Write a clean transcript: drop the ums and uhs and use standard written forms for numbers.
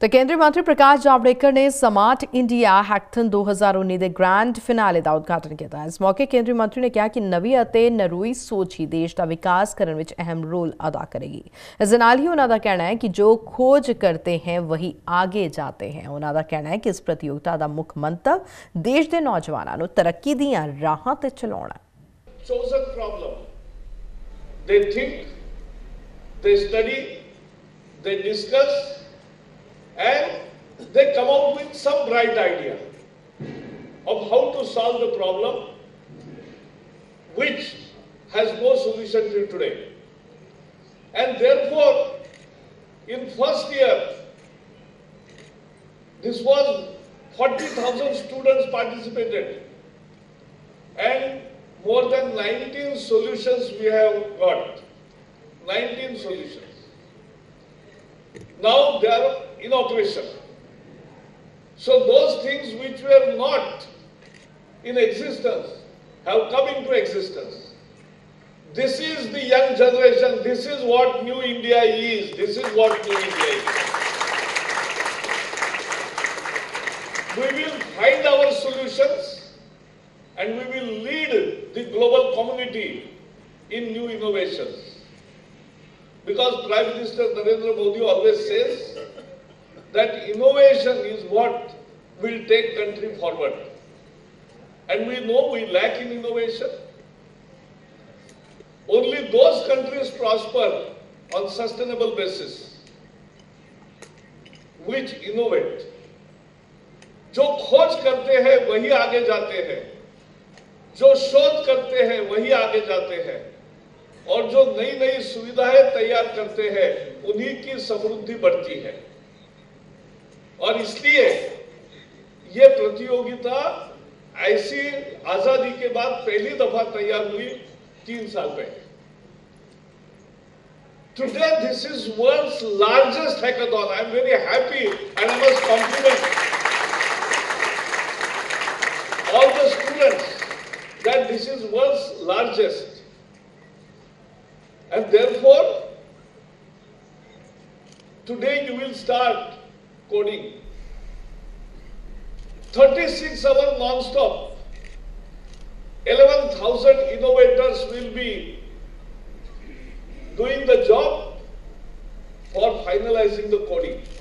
तो केंद्रीय मंत्री प्रकाश जावड़ेकर ने स्मार्ट इंडिया हैकथन 2019 ਦੇ ਗ੍ਰੈਂਡ ਫਿਨਾਲੇ ਦਾ ਉਦਘਾਟਨ ਕੀਤਾ। ਇਸ ਮੌਕੇ ਕੇਂਦਰੀ ਮੰਤਰੀ ਨੇ ਕਿਹਾ ਕਿ ਨਵੀਂ ਅਤੇ ਨਰੂਈ ਸੋਚ ਹੀ ਦੇਸ਼ ਦਾ ਵਿਕਾਸ ਕਰਨ ਵਿੱਚ ਅਹਿਮ ਰੋਲ ਅਦਾ ਕਰੇਗੀ। ਇਸ ਦੇ ਨਾਲ ਹੀ ਉਹਨਾਂ ਦਾ ਕਹਿਣਾ ਹੈ ਕਿ ਜੋ ਖੋਜ ਕਰਤੇ हैं वही आगे जाते हैं। ਉਹਨਾਂ ਦਾ ਕਹਿਣਾ ਹੈ ਕਿ ਇਸ ਪ੍ਰਤੀਯੋਗਤਾ ਦਾ ਮੁੱਖ ਮੰਤਵ ਦੇਸ਼ ਦੇ ਨੌਜਵਾਨਾਂ ਨੂੰ ਤਰੱਕੀ ਦੀਆਂ ਰਾਹਾਂ ਤੇ ਚਲਾਉਣਾ ਹੈ। Chosen problem. They think, they study, they discuss, and they come out with some bright idea of how to solve the problem which has no solution till today. And therefore, in first year, this was 40,000 students participated and more than 19 solutions we have got. 19 solutions. Now they are in operation. So those things which were not in existence have come into existence. This is the young generation. This is what New India is. This is what New India is. We will find our solutions and we will lead the global community in new innovations. Because Prime Minister Narendra Modi always says that innovation is what will take country forward. And we know we lack in innovation. Only those countries prosper on sustainable basis which innovate. जो खोज करते हैं वही आगे जाते हैं, जो शोध करते हैं वही आगे जाते हैं, और जो नई नई सुविधाएं तैयार करते हैं उन्हीं की समृद्धि बढ़ती है। और इसलिए ये प्रतियोगिता ऐसी आजादी के बाद पहली दफा तैयार हुई 3 साल पहले। Today this is world's largest hackathon. I am very happy and I must compliment all the students that this is world's largest. And therefore, today you will start coding. 36 hours non-stop. 11,000 innovators will be doing the job for finalizing the coding.